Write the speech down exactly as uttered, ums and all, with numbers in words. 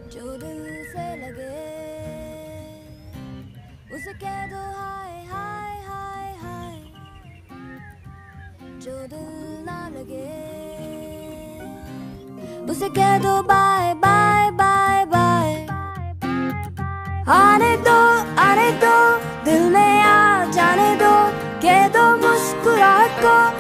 जो दिल से लगे उसे कह दो हाय हाय हाय हाय, जो दिल ना लगे उसे कह दो बाय बाय बाय बाय। आने दो आने दो दिल में आ जाने दो, कह दो मुस्कुराहट को